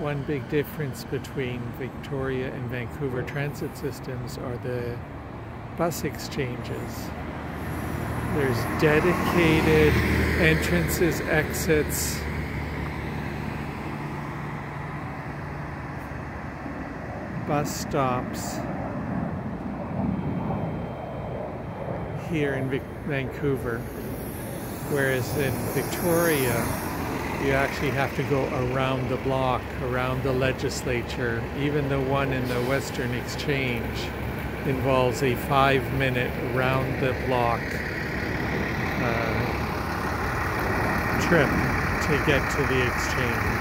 One big difference between Victoria and Vancouver transit systems are the bus exchanges. There's dedicated entrances, exits, bus stops here in Vancouver, whereas in Victoria you actually have to go around the block, around the legislature. Even the one in the Western Exchange involves a 5-minute round the block trip to get to the exchange.